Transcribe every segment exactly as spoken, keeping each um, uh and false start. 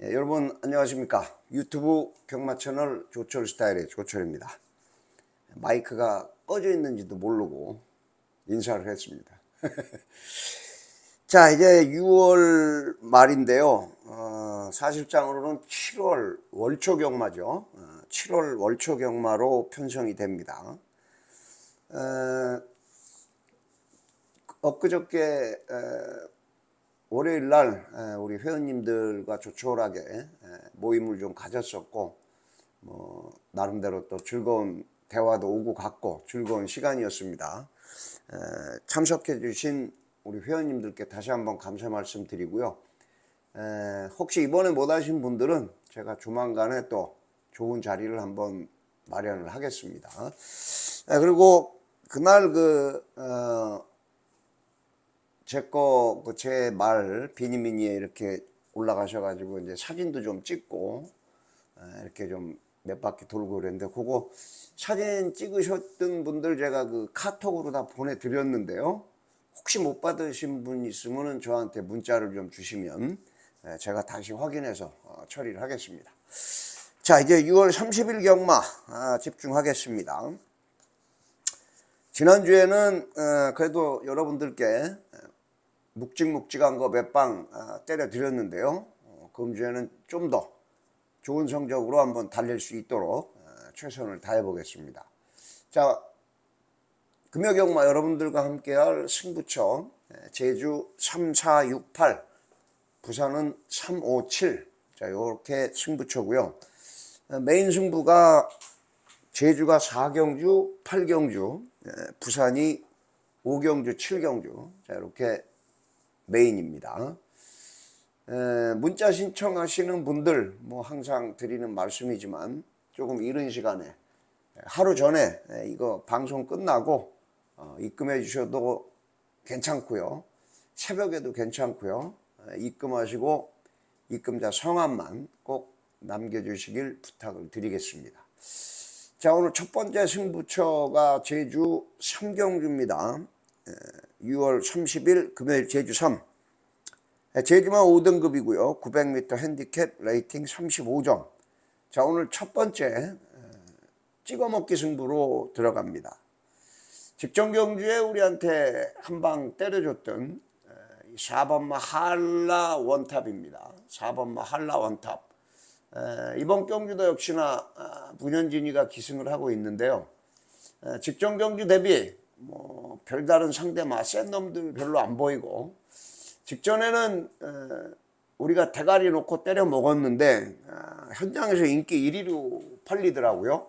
예, 여러분 안녕하십니까. 유튜브 경마 채널 조철 스타일의 조철입니다. 마이크가 꺼져 있는지도 모르고 인사를 했습니다. 자, 이제 유월 말인데요. 어, 사실상으로는 칠월 월초 경마죠. 어, 칠월 월초 경마로 편성이 됩니다. 어, 엊그저께 어, 월요일 날 우리 회원님들과 조촐하게 모임을 좀 가졌었고, 뭐 나름대로 또 즐거운 대화도 오고 갔고 즐거운 시간이었습니다. 참석해 주신 우리 회원님들께 다시 한번 감사 말씀 드리고요. 혹시 이번에 못 하신 분들은 제가 조만간에 또 좋은 자리를 한번 마련을 하겠습니다. 그리고 그날 그 어, 제거 제 말 비니미니에 이렇게 올라가셔가지고 이제 사진도 좀 찍고 이렇게 좀 몇 바퀴 돌고 그랬는데, 그거 사진 찍으셨던 분들 제가 그 카톡으로 다 보내드렸는데요. 혹시 못 받으신 분 있으면 저한테 문자를 좀 주시면 제가 다시 확인해서 처리를 하겠습니다. 자, 이제 유월 삼십일 경마 집중하겠습니다. 지난주에는 그래도 여러분들께 묵직묵직한 거 몇 방 때려 드렸는데요. 금주에는 좀 더 좋은 성적으로 한번 달릴 수 있도록 최선을 다해 보겠습니다. 자, 금요경마 여러분들과 함께할 승부처 제주 삼, 사, 육, 팔, 부산은 삼, 오, 칠. 자, 요렇게 승부처고요. 메인 승부가 제주가 사 경주, 팔 경주, 부산이 오 경주, 칠 경주. 자, 이렇게 메인입니다. 에, 문자 신청하시는 분들 뭐 항상 드리는 말씀이지만 조금 이른 시간에 하루 전에 이거 방송 끝나고 어, 입금해 주셔도 괜찮고요. 새벽에도 괜찮고요. 입금하시고 입금자 성함만 꼭 남겨주시길 부탁을 드리겠습니다. 자, 오늘 첫 번째 승부처가 제주 삼 경주입니다. 유월 삼십일 금요일 제주 삼. 제주만 오 등급이고요. 구백 미터 핸디캡 레이팅 삼십오 점. 자, 오늘 첫 번째 찍어먹기 승부로 들어갑니다. 직전 경주에 우리한테 한 방 때려줬던 사 번마 한라 원탑입니다. 사 번마 한라 원탑. 이번 경주도 역시나 문현진이가 기승을 하고 있는데요. 직전 경주 대비 뭐 별다른 상대마 센 놈들 별로 안 보이고, 직전에는 우리가 대가리 놓고 때려 먹었는데 현장에서 인기 일 위로 팔리더라고요.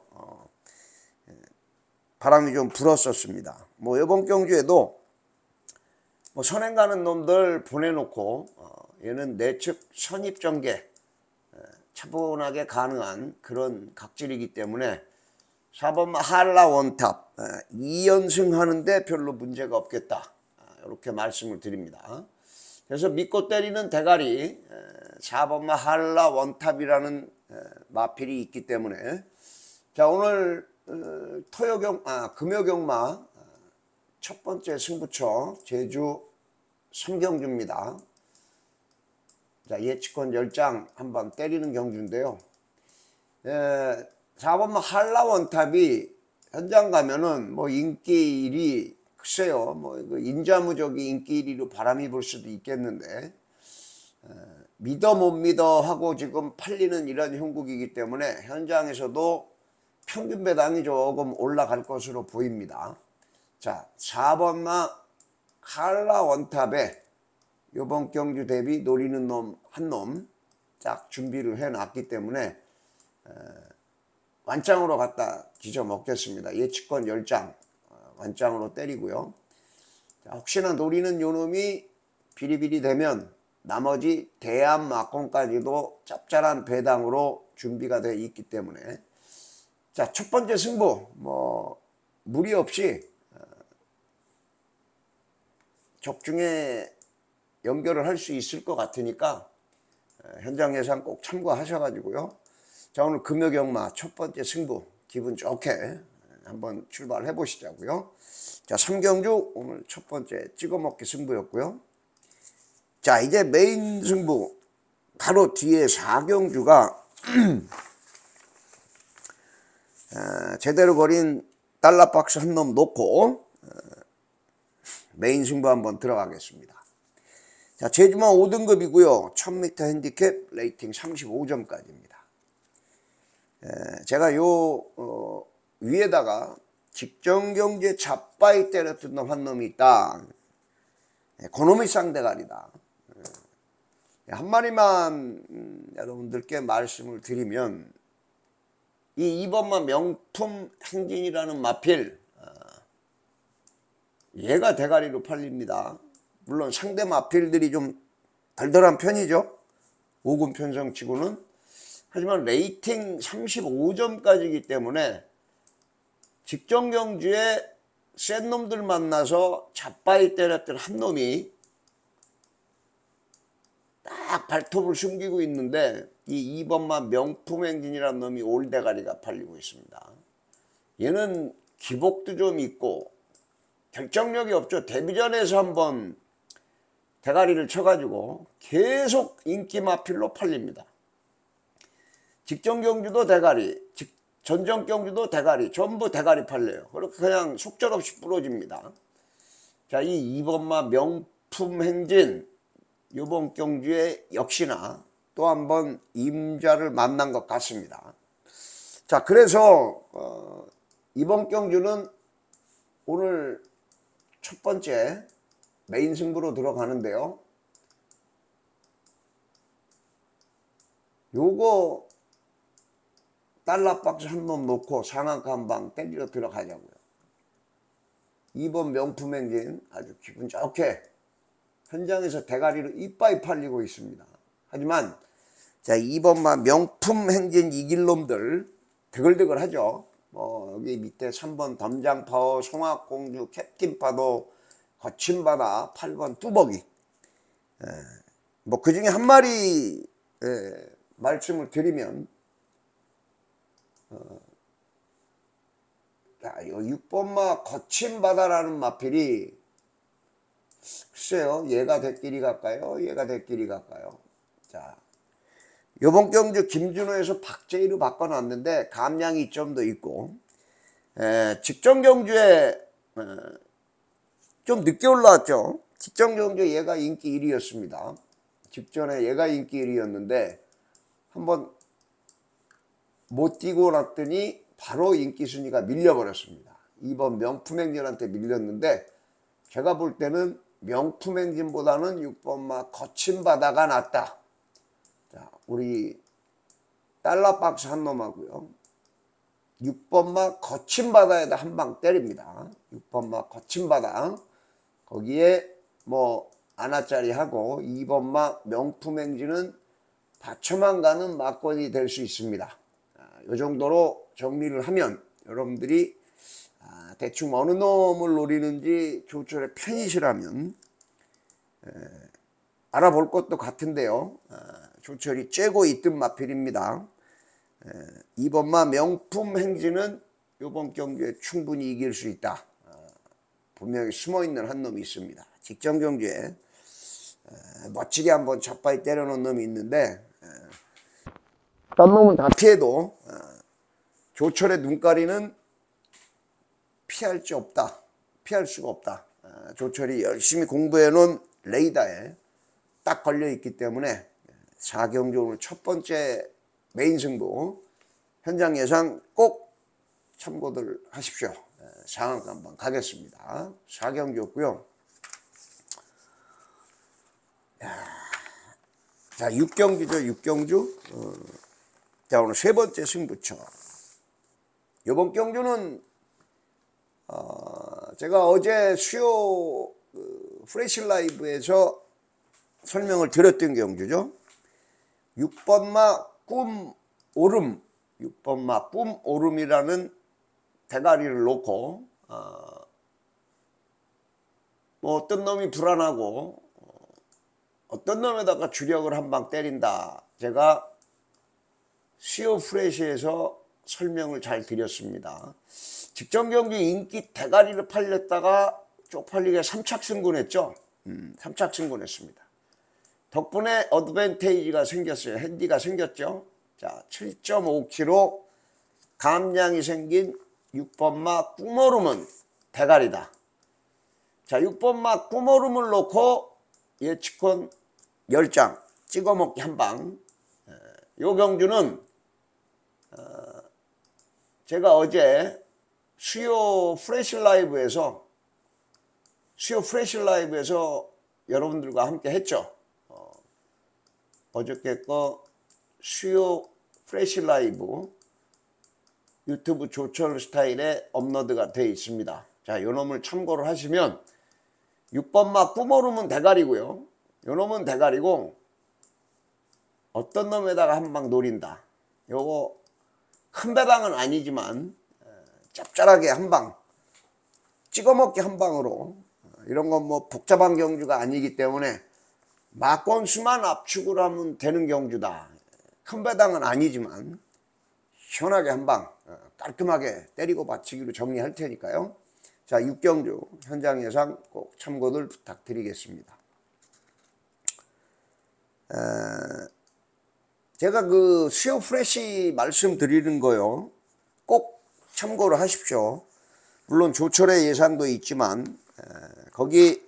바람이 좀 불었었습니다. 뭐 이번 경주에도 뭐 선행 가는 놈들 보내놓고 얘는 내측 선입전개 차분하게 가능한 그런 각질이기 때문에 사 번마 한라 원탑 이 연승 하는데 별로 문제가 없겠다, 이렇게 말씀을 드립니다. 그래서 믿고 때리는 대가리 사 번마 한라 원탑이라는 마필이 있기 때문에, 자, 오늘 토요경 아 금요경마 첫 번째 승부처 제주 삼 경주입니다. 자, 예측권 열 장 한번 때리는 경주인데요. 에, 사 번마 한라 원탑이 현장 가면은 뭐 인기 일 위, 글쎄요, 뭐 인자무적이 인기 일 위로 바람이 불 수도 있겠는데, 에, 믿어 못 믿어 하고 지금 팔리는 이런 형국이기 때문에 현장에서도 평균 배당이 조금 올라갈 것으로 보입니다. 자, 사 번마 한라 원탑에 이번 경주 대비 노리는 놈 한 놈 딱 준비를 해놨기 때문에 에, 완장으로 갖다 뒤져 먹겠습니다. 예측권 열 장 완장으로 때리고요. 자, 혹시나 노리는 요 놈이 비리비리 되면 나머지 대암 막공까지도 짭짤한 배당으로 준비가 되어 있기 때문에, 자, 첫 번째 승부 뭐 무리 없이 적중에 연결을 할 수 있을 것 같으니까 현장 예상 꼭 참고하셔가지고요. 자, 오늘 금요경마 첫 번째 승부 기분 좋게 한번 출발해 보시자고요. 자, 삼 경주 오늘 첫 번째 찍어먹기 승부였고요. 자, 이제 메인 승부 바로 뒤에 사경주가 어, 제대로 거린 달러박스 한 놈 놓고 어, 메인 승부 한번 들어가겠습니다. 자, 제주만 오 등급이고요. 천 미터 핸디캡 레이팅 삼십오 점까지입니다. 에, 제가 요 어, 위에다가 직전경주에 잡바이 때렸던 놈 한 놈이 있다. 에, 그놈이 쌍대가리다. 에, 한 마리만 음, 여러분들께 말씀을 드리면 이 이번마 명품 행진이라는 마필, 어, 얘가 대가리로 팔립니다. 물론 상대 마필들이 좀 덜덜한 편이죠. 오군 편성치고는. 하지만 레이팅 삼십오 점까지이기 때문에 직전 경주에 센 놈들 만나서 잡바이 때렸던 한 놈이 딱 발톱을 숨기고 있는데 이 이번만 명품 행진이라는 놈이 올대가리가 팔리고 있습니다. 얘는 기복도 좀 있고 결정력이 없죠. 데뷔전에서 한번 대가리를 쳐가지고 계속 인기 마필로 팔립니다. 직전 경주도 대가리, 직, 전전 경주도 대가리, 전부 대가리 팔려요. 그렇게 그냥 속절없이 부러집니다. 자, 이 이번마 명품 행진 이번 경주에 역시나 또 한번 임자를 만난 것 같습니다. 자, 그래서 어, 이번 경주는 오늘 첫 번째 메인 승부로 들어가는데요. 요거 달러박스 한 놈 놓고 상한가 한 방 때리러 들어가자고요. 이번 명품 행진 아주 기분 좋게 현장에서 대가리로 이빠이 팔리고 있습니다. 하지만 자, 이번만 명품 행진 이길 놈들 드글드글 하죠. 뭐 여기 밑에 삼 번 덤장파워, 송악공주, 캡틴파도, 거친바다, 팔 번 뚜벅이. 뭐 그 중에 한 마리 에, 말씀을 드리면 어, 자, 육 번마 거친바다라는 마필이 글쎄요, 얘가 대끼리 갈까요? 얘가 대끼리 갈까요? 자, 요번 경주 김준호에서 박재희로 바꿔놨는데 감량이 이 점도 있고, 에, 직전 경주에 에, 좀 늦게 올라왔죠. 직전 경주에 얘가 인기 일 위였습니다. 직전에 얘가 인기 일 위였는데 한번 못 뛰고 났더니 바로 인기 순위가 밀려버렸습니다. 이번 명품행진한테 밀렸는데 제가 볼 때는 명품행진보다는 육 번마 거친바다가 낫다. 자, 우리 달러박스 한 놈하고요. 육 번마 거친바다에다 한 방 때립니다. 육 번마 거친바다. 거기에 뭐 아나짜리 하고 이 번마 명품행진은 받쳐만 가는 막권이 될 수 있습니다. 이 정도로 정리를 하면 여러분들이 아, 대충 어느 놈을 노리는지 조철의 편이시라면 에, 알아볼 것도 같은데요. 아, 조철이 째고 있던 마필입니다. 에, 이번마 명품 행진은 이번 경주에 충분히 이길 수 있다. 아, 분명히 숨어있는 한 놈이 있습니다. 직전 경주에 에, 멋지게 한번 잡바이 때려놓은 놈이 있는데 에, 딴 놈은 다 피해도 어, 조철의 눈가리는 피할 수 없다. 피할 수가 없다. 어, 조철이 열심히 공부해 놓은 레이더에 딱 걸려 있기 때문에 사 경주 오늘 첫 번째 메인 승부 현장 예상 꼭 참고들 하십시오. 어, 상한가 한번 가겠습니다. 사 경주였고요. 자, 육 경주죠. 육 경주. 어, 자, 오늘 세 번째 승부처. 이번 경주는 어, 제가 어제 수요 그, 프레시 라이브에서 설명을 드렸던 경주죠. 육 번마 꿈 오름, 육 번마 꿈 오름이라는 대가리를 놓고 어, 뭐 어떤 놈이 불안하고 어, 어떤 놈에다가 주력을 한 방 때린다. 제가 수요 프레시에서 설명을 잘 드렸습니다. 직전 경주 인기 대가리를 팔렸다가 쪽팔리게 삼 착승군했죠. 음, 삼 착승군했습니다. 덕분에 어드밴테이지가 생겼어요. 핸디가 생겼죠. 자, 칠 점 오 킬로그램 감량이 생긴 육 번마 꾸모름은 대가리다. 자, 육 번마 꾸모름을 놓고 예측권 열 장 찍어먹기 한방. 요 경주는 어, 제가 어제 수요 프레시 라이브에서 수요 프레시 라이브에서 여러분들과 함께 했죠. 어, 어저께 거 수요 프레시 라이브 유튜브 조철 스타일에 업로드가 되어 있습니다. 자, 요 놈을 참고를 하시면 육 번마 꾸모름은 대가리고요. 요 놈은 대가리고 어떤 놈에다가 한 방 노린다. 요거 큰 배당은 아니지만 짭짤하게 한 방 찍어먹기 한 방으로, 이런 건 뭐 복잡한 경주가 아니기 때문에 막권수만 압축을 하면 되는 경주다. 큰 배당은 아니지만 시원하게 한 방 깔끔하게 때리고 받치기로 정리할 테니까요. 자, 육 경주 현장 예상 꼭 참고들 부탁드리겠습니다. 에, 제가 그 수요 프레시 말씀드리는 거요, 꼭 참고를 하십시오. 물론 조철의 예상도 있지만 에, 거기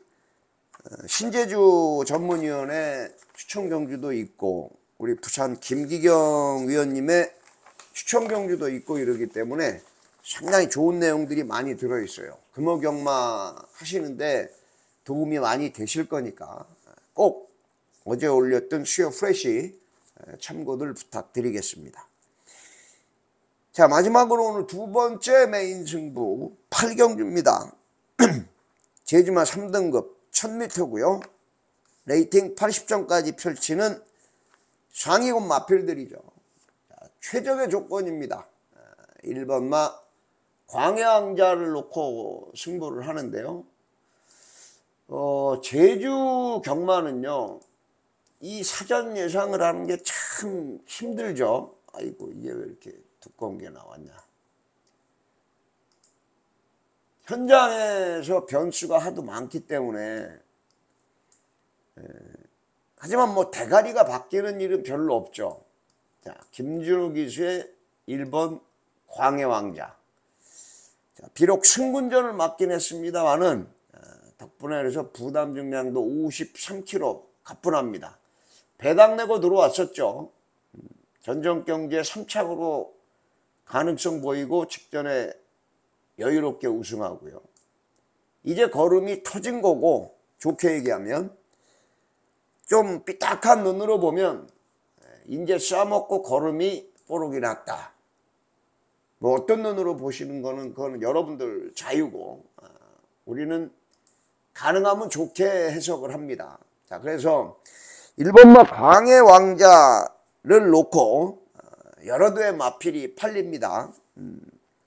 신재주 전문위원회 추천 경주도 있고 우리 부산 김기경 위원님의 추천 경주도 있고 이러기 때문에 상당히 좋은 내용들이 많이 들어있어요. 금호경마 하시는데 도움이 많이 되실 거니까 꼭 어제 올렸던 수요 프레시 참고들 부탁드리겠습니다. 자, 마지막으로 오늘 두 번째 메인 승부 팔 경주입니다. 제주마 삼 등급 천 미터고요. 레이팅 팔십 점까지 펼치는 상위권 마필들이죠. 자, 최적의 조건입니다. 일 번마 광해왕자를 놓고 승부를 하는데요. 어, 제주 경마는요, 이 사전 예상을 하는 게 참 힘들죠. 아이고, 이게 왜 이렇게 두꺼운 게 나왔냐. 현장에서 변수가 하도 많기 때문에, 에, 하지만 뭐 대가리가 바뀌는 일은 별로 없죠. 자, 김준호 기수의 일 번 광해왕자. 자, 비록 승군전을 맡긴 했습니다만은 덕분에 그래서 부담 중량도 오십삼 킬로그램 가뿐합니다. 배당 내고 들어왔었죠. 전정경주에 삼 착으로 가능성 보이고 직전에 여유롭게 우승하고요. 이제 걸음이 터진 거고, 좋게 얘기하면 좀 삐딱한 눈으로 보면 이제 싸먹고 걸음이 뽀록이 났다. 뭐 어떤 눈으로 보시는 거는 그거는 여러분들 자유고, 우리는 가능하면 좋게 해석을 합니다. 자, 그래서 일 번마 광해왕자를 놓고 여러 대의 마필이 팔립니다. 음.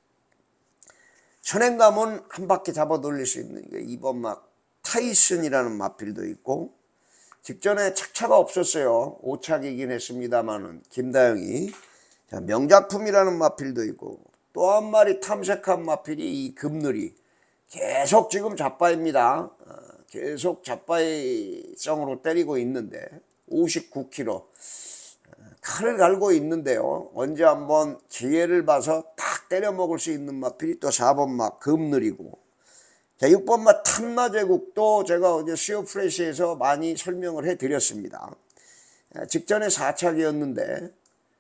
천행감은 한 바퀴 잡아 돌릴 수 있는 이 번마 타이슨이라는 마필도 있고, 직전에 착차가 없었어요. 오 착이긴 했습니다만은 김다영이. 자, 명작품이라는 마필도 있고, 또 한 마리 탐색한 마필이 이 금누리. 계속 지금 잡바입니다. 계속 잡바이성으로 때리고 있는데 오십구 킬로그램 칼을 갈고 있는데요. 언제 한번 기회를 봐서 딱 때려 먹을 수 있는 마필이 또 사 번마 금누리고, 자, 육 번마 탐나제국도 제가 어제 수요 프레시에서 많이 설명을 해 드렸습니다. 직전에 사 착이었는데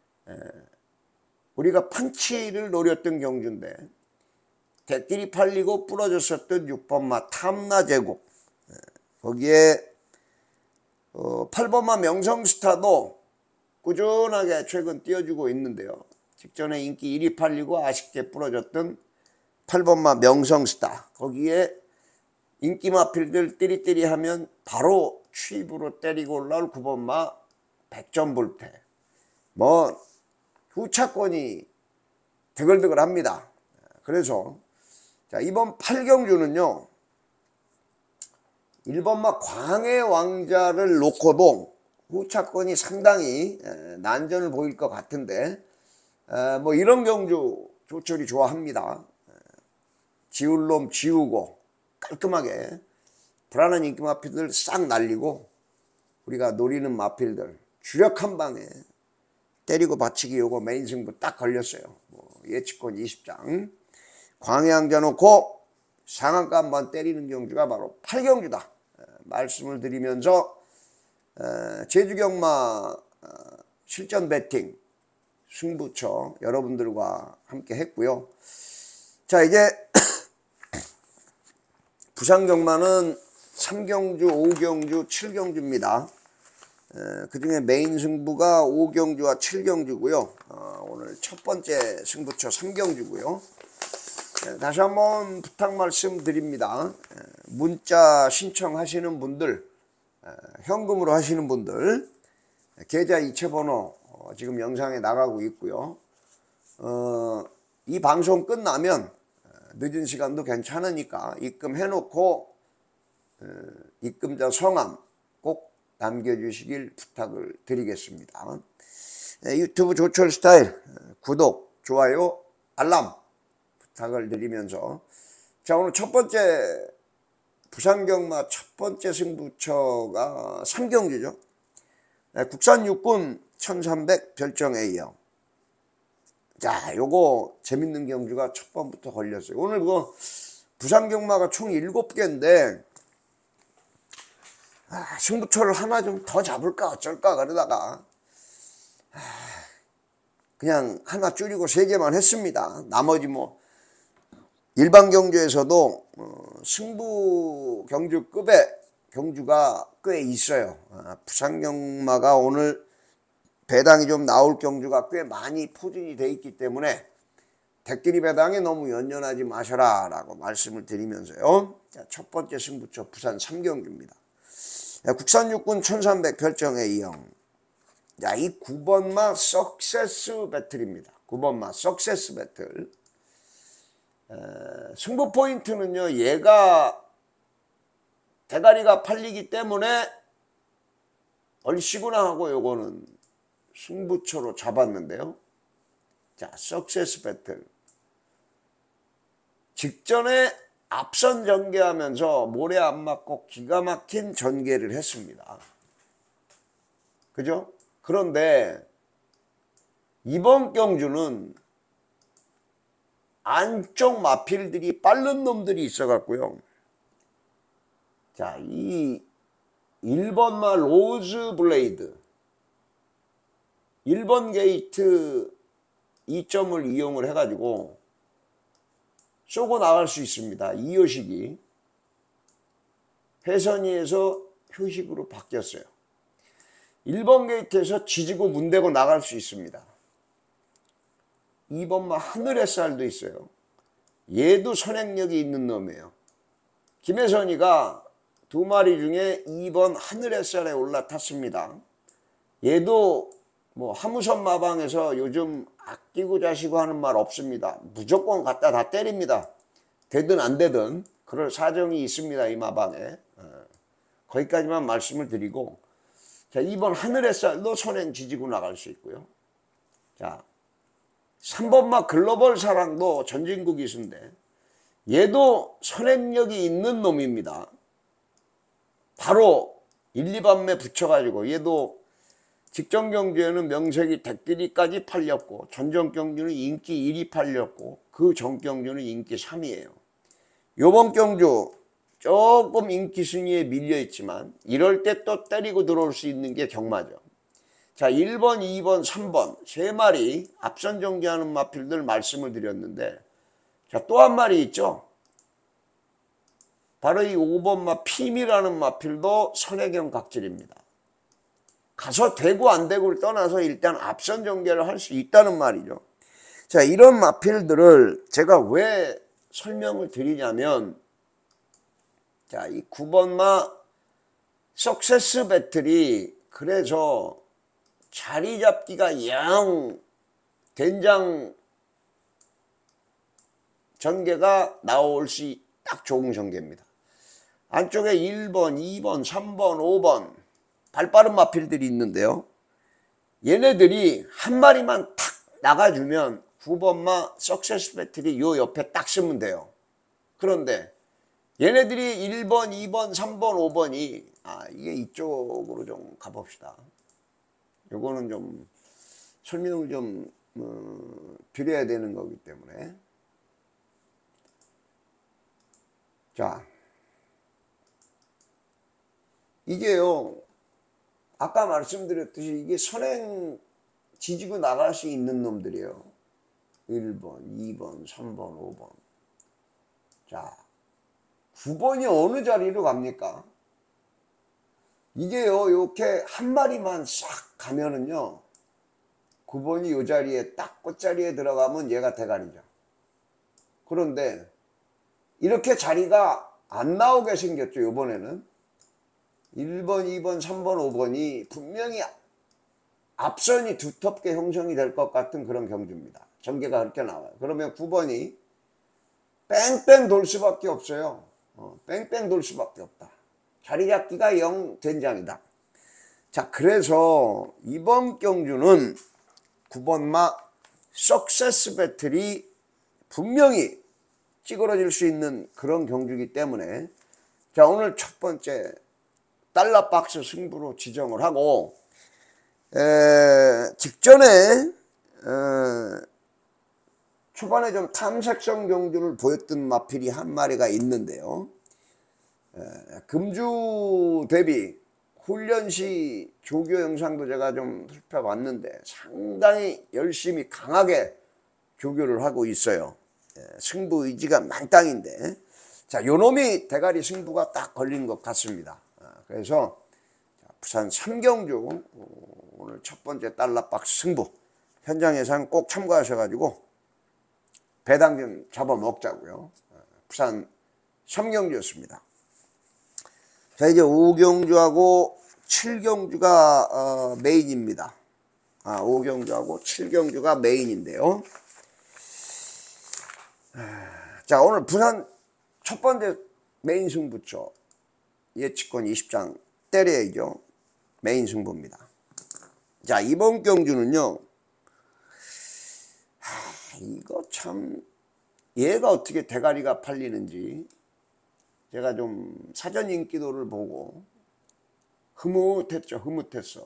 우리가 펀치를 노렸던 경주인데 대끼리 팔리고 부러졌었던 육 번마 탐나제국, 거기에 어, 팔 번마 명성스타도 꾸준하게 최근 띄워주고 있는데요. 직전에 인기 일 위 팔리고 아쉽게 부러졌던 팔 번마 명성스타, 거기에 인기 마필들 띠리띠리 하면 바로 취입으로 때리고 올라올 구 번마 백 점 불패. 뭐 후차권이 드글드글합니다. 그래서 자, 이번 팔 경주는요, 일 번마 광해왕자를 놓고도 후차권이 상당히 난전을 보일 것 같은데, 뭐 이런 경주 조철이 좋아합니다. 지울 놈 지우고 깔끔하게 불안한 인기 마필들 싹 날리고, 우리가 노리는 마필들 주력 한 방에 때리고 받치기 요거 메인 승부 딱 걸렸어요. 뭐 예측권 이십 장. 광해양자 놓고 상한가 한번 때리는 경주가 바로 팔 경주다. 말씀을 드리면서 제주경마 실전 배팅 승부처 여러분들과 함께 했고요. 자, 이제 부산경마는 삼 경주, 오 경주, 칠 경주입니다. 그 중에 메인 승부가 오 경주와 칠 경주고요. 어, 오늘 첫 번째 승부처 삼 경주고요. 다시 한번 부탁 말씀드립니다. 문자 신청하시는 분들, 현금으로 하시는 분들, 계좌 이체번호 어, 지금 영상에 나가고 있고요. 어, 이 방송 끝나면 늦은 시간도 괜찮으니까 입금해놓고 어, 입금자 성함 꼭 남겨주시길 부탁을 드리겠습니다. 유튜브 조철 스타일 구독, 좋아요, 알람 부탁을 드리면서, 자, 오늘 첫 번째 부산경마 첫 번째 승부처가 삼 경주죠. 국산 육군 천삼백 별정 A형. 자, 요거 재밌는 경주가 첫 번부터 걸렸어요. 오늘 그 부산경마가 총 일곱 개인데 아, 승부처를 하나 좀 더 잡을까 어쩔까 그러다가 아, 그냥 하나 줄이고 세 개만 했습니다. 나머지 뭐 일반 경주에서도 어, 승부 경주급의 경주가 꽤 있어요. 아, 부산경마가 오늘 배당이 좀 나올 경주가 꽤 많이 포진이 돼 있기 때문에 대끼리 배당에 너무 연연하지 마셔라 라고 말씀을 드리면서요. 자, 첫 번째 승부처 부산 삼 경주입니다. 자, 국산 육군 천삼백 별정 A형. 자, 이 구 번마 석세스 배틀입니다. 구 번마 석세스 배틀. 에, 승부 포인트는요, 얘가 대가리가 팔리기 때문에 얼씨구나 하고 요거는 승부처로 잡았는데요. 자, 석세스 배틀. 직전에 앞선 전개하면서 모래 안 맞고 기가 막힌 전개를 했습니다. 그죠? 그런데 이번 경주는 안쪽 마필들이 빠른 놈들이 있어갖고요. 자, 이 일 번마 로즈 블레이드. 일 번 게이트 이 점을 이용을 해가지고 쏘고 나갈 수 있습니다. 이 호식이 회선위에서 효식으로 바뀌었어요. 일 번 게이트에서 지지고 문대고 나갈 수 있습니다. 이 번마 하늘의 쌀도 있어요. 얘도 선행력이 있는 놈이에요. 김혜선이가 두 마리 중에 이 번 하늘의 쌀에 올라탔습니다. 얘도 뭐 하무선 마방에서 요즘 아끼고 자시고 하는 말 없습니다. 무조건 갖다 다 때립니다. 되든 안 되든 그럴 사정이 있습니다. 이 마방에. 어, 거기까지만 말씀을 드리고, 자, 이번 하늘의 쌀도 선행 지지고 나갈 수 있고요. 자, 삼 번마 글로벌 사랑도 전진국 이수인데 얘도 선행력이 있는 놈입니다. 바로 일, 이 반매 붙여가지고 얘도 직전 경주에는 명색이 대끼리까지 팔렸고 전전 경주는 인기 일 위 팔렸고 그 전 경주는 인기 삼 위예요. 요번 경주 조금 인기 순위에 밀려있지만 이럴 때 또 때리고 들어올 수 있는 게 경마죠. 자, 일 번, 이 번, 삼 번 세 마리 앞선 정지하는 마필들 말씀을 드렸는데, 자, 또 한 마리 있죠. 바로 이 오 번마 피미라는 마필도 선혜경 각질입니다. 가서 되고 안 되고를 떠나서 일단 앞선 전개를 할 수 있다는 말이죠. 자, 이런 마필들을 제가 왜 설명을 드리냐면, 자, 이 구 번마 석세스 배틀이 그래서 자리 잡기가 영 된장 전개가 나올 수 딱 좋은 전개입니다. 안쪽에 일 번, 이 번, 삼 번, 오 번 발빠른 마필들이 있는데요. 얘네들이 한 마리만 탁 나가주면 구 번마 석세스 배틀이 요 옆에 딱 쓰면 돼요. 그런데 얘네들이 일 번, 이 번, 삼 번, 오 번이 아 이게 이쪽으로 좀 가봅시다. 요거는 좀 설명을 좀 어, 드려야 되는 거기 때문에. 자, 이게요 아까 말씀드렸듯이 이게 선행 지지고 나갈 수 있는 놈들이에요. 일 번, 이 번, 삼 번, 오 번. 자, 구 번이 어느 자리로 갑니까? 이게요 이렇게 한 마리만 싹 가면은요 구 번이 이 자리에 딱 끝자리에 들어가면 얘가 대가리죠. 그런데 이렇게 자리가 안 나오게 생겼죠. 이번에는 일 번, 이 번, 삼 번, 오 번이 분명히 앞선이 두텁게 형성이 될 것 같은 그런 경주입니다. 전개가 그렇게 나와요. 그러면 구 번이 뺑뺑 돌 수밖에 없어요. 어, 뺑뺑 돌 수밖에 없다. 자리 잡기가 영 된장이다. 자, 그래서 이번 경주는 구 번마 석세스 배틀이 분명히 찌그러질 수 있는 그런 경주이기 때문에 자, 오늘 첫 번째 달러 박스 승부로 지정을 하고 에, 직전에 에, 초반에 좀 탐색성 경주를 보였던 마필이 한 마리가 있는데요. 에, 금주 대비 훈련시 조교 영상도 제가 좀 살펴봤는데 상당히 열심히 강하게 조교를 하고 있어요. 에, 승부 의지가 만땅인데 자, 요놈이 대가리 승부가 딱 걸린 것 같습니다. 아, 그래서 부산 삼경주 오늘 첫 번째 달러 박스 승부 현장 예상 꼭 참고하셔가지고 배당 좀 잡아먹자고요. 부산 삼경주였습니다. 자, 이제 오 경주하고 칠 경주가 어, 메인입니다. 아, 오 경주하고 칠 경주가 메인인데요. 자, 오늘 부산 첫 번째 메인 승부처 예측권 이십 장 때려야죠. 메인 승부입니다. 자, 이번 경주는요. 하, 이거 참 얘가 어떻게 대가리가 팔리는지 제가 좀 사전 인기도를 보고 흐뭇했죠. 흐뭇했어.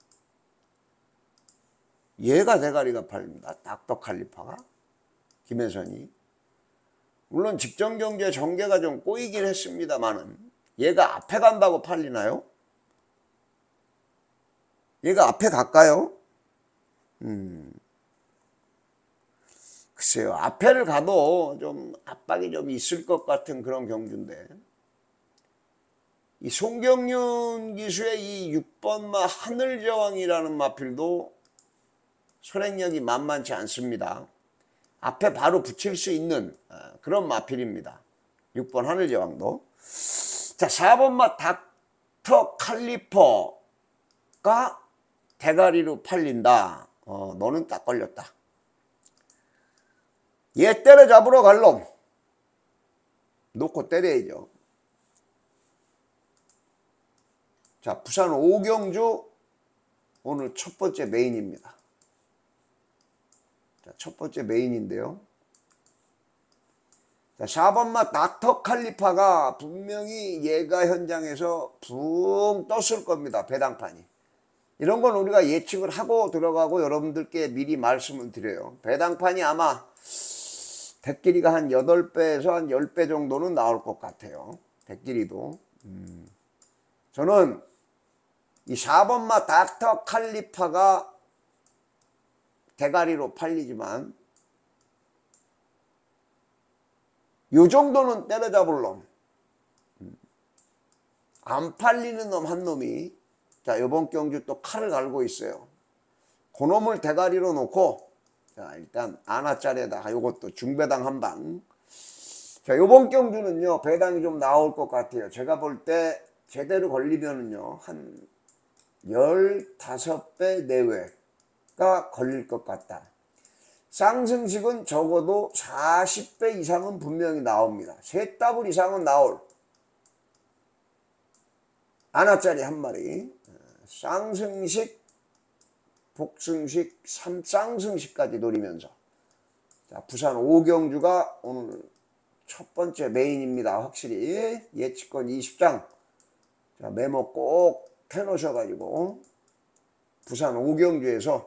얘가 대가리가 팔립니다. 닥터 칼리파가 김혜선이. 물론 직전 경주에 전개가 좀 꼬이긴 했습니다만은 얘가 앞에 간다고 팔리나요? 얘가 앞에 갈까요? 음. 글쎄요. 앞에를 가도 좀 압박이 좀 있을 것 같은 그런 경주인데 이 송경윤 기수의 이 육 번마 하늘저왕이라는 마필도 선행력이 만만치 않습니다. 앞에 바로 붙일 수 있는 그런 마필입니다. 육 번 하늘제왕도. 자, 사 번마 닥터 칼리퍼가 대가리로 팔린다. 어, 너는 딱 걸렸다. 얘 때려잡으러 갈 놈. 놓고 때려야죠. 자, 부산 오 경주 오늘 첫 번째 메인입니다. 자, 첫 번째 메인인데요. 자, 사 번마 닥터 칼리파가 분명히 얘가 현장에서 붕 떴을 겁니다. 배당판이. 이런 건 우리가 예측을 하고 들어가고 여러분들께 미리 말씀을 드려요. 배당판이 아마 대끼리가 한 여덟 배에서 한 십 배 정도는 나올 것 같아요. 대끼리도. 음. 저는 이 사 번마 닥터 칼리파가 대가리로 팔리지만 요 정도는 때려잡을 놈. 안 팔리는 놈 한 놈이 자, 요번 경주 또 칼을 갈고 있어요. 그 놈을 대가리로 놓고 자, 일단 아나짜리에다가 요것도 중배당 한 방. 자, 요번 경주는요 배당이 좀 나올 것 같아요. 제가 볼 때 제대로 걸리면은요 한 십오 배 내외가 걸릴 것 같다. 쌍승식은 적어도 사십 배 이상은 분명히 나옵니다. 세 더블 이상은 나올 아나짜리 한 마리. 쌍승식, 복승식, 삼쌍승식까지 노리면서 자, 부산 오 경주가 오늘 첫 번째 메인입니다. 확실히 예측권 이십 장. 자, 메모 꼭 해놓으셔가지고 부산 오경주에서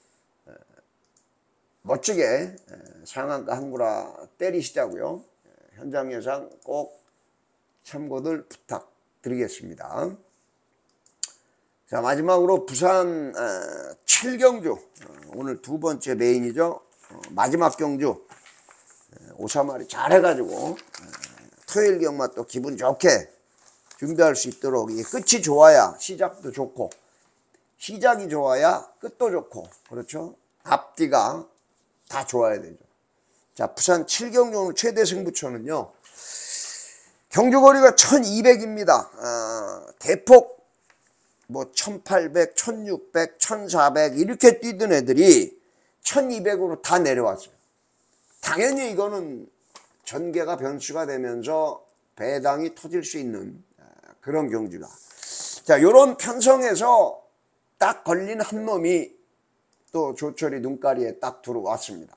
멋지게 상한가 한구라 때리시자고요. 현장 예상 꼭 참고들 부탁드리겠습니다. 자, 마지막으로 부산 칠경주, 오늘 두 번째 메인이죠. 마지막 경주 오사마리 잘 해가지고 토요일 경마 또 기분 좋게 준비할 수 있도록, 이게 끝이 좋아야 시작도 좋고 시작이 좋아야 끝도 좋고, 그렇죠? 앞뒤가 다 좋아야 되죠. 자, 부산 칠경주 오늘 최대 승부처는요, 경주거리가 천이백입니다. 아, 대폭 뭐 천팔백, 천육백, 천사백 이렇게 뛰던 애들이 천이백으로 다 내려왔어요. 당연히 이거는 전개가 변수가 되면서 배당이 터질 수 있는 그런 경주다. 자, 요런 편성에서 딱 걸린 한 놈이 또 조철이 눈가리에 딱 들어왔습니다.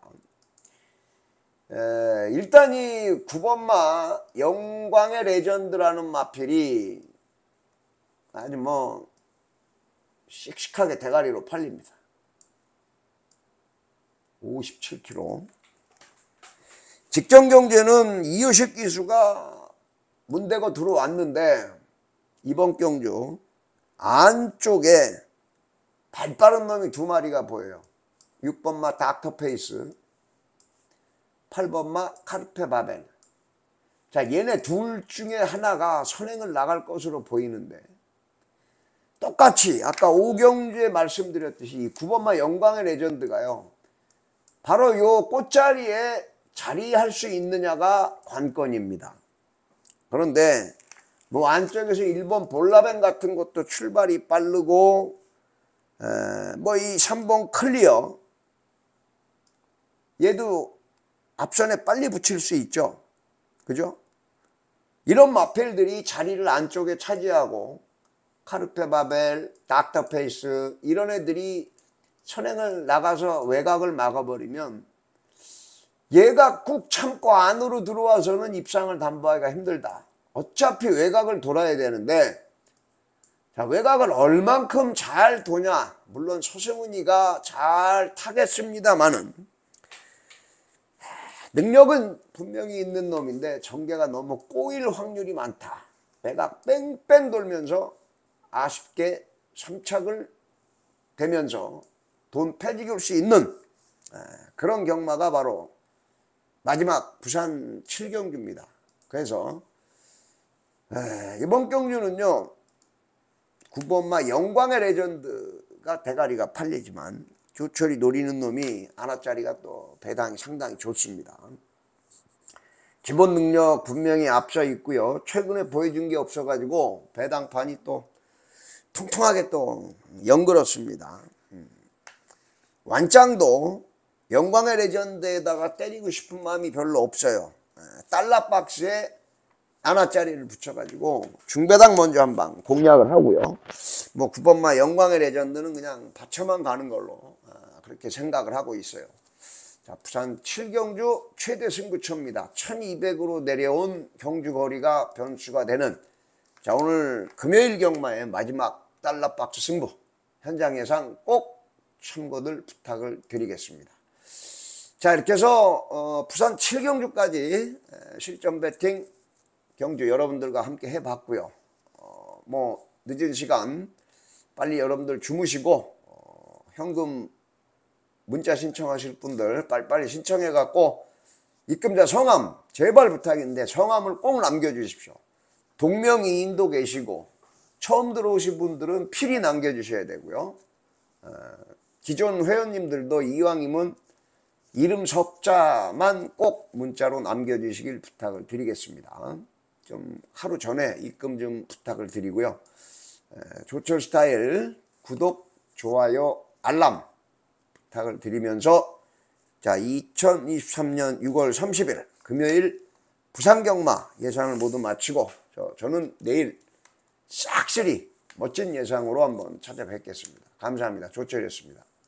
에, 일단 이 구 번마 영광의 레전드라는 마필이 아주 뭐 씩씩하게 대가리로 팔립니다. 오십칠 킬로그램. 직전 경주는 이효식 기수가 문대고 들어왔는데 이번 경주 안쪽에 발 빠른 놈이 두 마리가 보여요. 육 번마 닥터페이스, 팔 번마 카르페 바벨. 자, 얘네 둘 중에 하나가 선행을 나갈 것으로 보이는데, 똑같이 아까 오경주에 말씀드렸듯이 이 구 번마 영광의 레전드가요, 바로 요 꽃자리에 자리할 수 있느냐가 관건입니다. 그런데 뭐 안쪽에서 일 번 볼라벤 같은 것도 출발이 빠르고, 뭐 이 삼 번 클리어 얘도 앞선에 빨리 붙일 수 있죠. 그죠? 이런 마필들이 자리를 안쪽에 차지하고 카르페 바벨, 닥터페이스 이런 애들이 선행을 나가서 외곽을 막아버리면 얘가 꾹 참고 안으로 들어와서는 입상을 담보하기가 힘들다. 어차피 외곽을 돌아야 되는데, 자, 외곽을 얼만큼 잘 도냐. 물론 서승훈이가 잘 타겠습니다만은 능력은 분명히 있는 놈인데 전개가 너무 꼬일 확률이 많다. 배가 뺑뺑 돌면서 아쉽게 삼착을 되면서 돈 패지길 수 있는 그런 경마가 바로 마지막 부산 칠경주입니다. 그래서 이번 경주는요, 구 번마 영광의 레전드가 대가리가 팔리지만 조철이 노리는 놈이 하나짜리가 또 배당이 상당히 좋습니다. 기본 능력 분명히 앞서 있고요. 최근에 보여준 게 없어가지고 배당판이 또 통통하게 또 연그렇습니다. 완짱도 영광의 레전드에다가 때리고 싶은 마음이 별로 없어요. 달러 박스에 하나짜리를 붙여가지고 중배당 먼저 한 방 공략을 하고요. 뭐 구 번마 영광의 레전드는 그냥 받쳐만 가는 걸로 그렇게 생각을 하고 있어요. 자, 부산 칠경주 최대 승부처입니다. 천이백으로 내려온 경주 거리가 변수가 되는, 자, 오늘 금요일 경마의 마지막 달러 박스 승부 현장 예상 꼭 참고들 부탁을 드리겠습니다. 자, 이렇게 해서 어, 부산 칠경주까지 실전 배팅 경주 여러분들과 함께 해봤고요. 어, 뭐 늦은 시간 빨리 여러분들 주무시고 어, 현금 문자 신청하실 분들 빨리빨리 신청해 갖고 입금자 성함 제발 부탁인데 성함을 꼭 남겨주십시오. 동명이인도 계시고 처음 들어오신 분들은 필히 남겨주셔야 되고요. 어, 기존 회원님들도 이왕이면 이름 석자만 꼭 문자로 남겨주시길 부탁을 드리겠습니다. 좀 하루 전에 입금 좀 부탁을 드리고요. 조철 스타일 구독, 좋아요, 알람 부탁을 드리면서, 자, 이천이십삼 년 유월 삼십일 금요일 부산경마 예상을 모두 마치고 저, 저는 내일 싹쓸이 멋진 예상으로 한번 찾아뵙겠습니다. 감사합니다. 조철이었습니다.